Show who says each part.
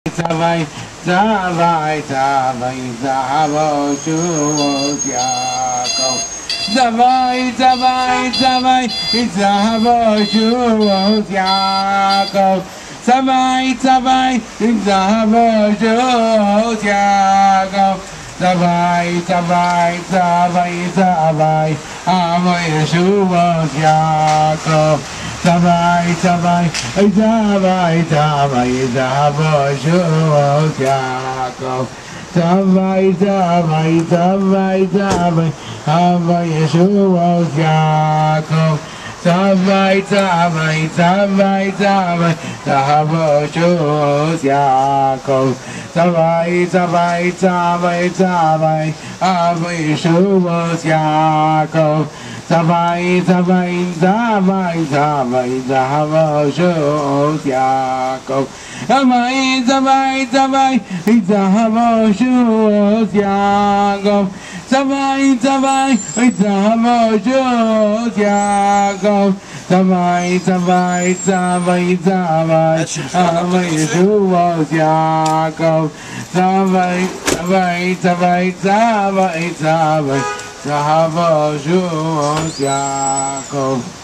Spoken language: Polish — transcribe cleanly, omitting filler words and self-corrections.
Speaker 1: Zavai, zavai, zavai, zavo shuos Yaakov. Zavai, zavai, zavai, zavo shuos Yaakov. Zavai, zavai, zavo shuos Yaakov. Zavai, zavai, zavai, zavai, avo shuos Yaakov. Zavai, zavai, zavai, zavai, zavo shuos Yaakov. Zavai, zavai, zavai, zavai, avo shuos Yaakov. Zavai, zavai, zavai, zavai, zavo shuos Yaakov. Zavai, zavai, zavai, zavai, avo shuos Yaakov. Zavai, zavai, zavai, zavai, zavo shuos Yaakov. Zavai, zavai, zavai, zavo shuos Yaakov. Zavai, zavai, zavo shuos Yaakov. Zavai, zavai, zavai, zavai, avo shuos Yaakov. Zavai, zavai, zavai, zavai, zavai, zavo shuos Yaakov.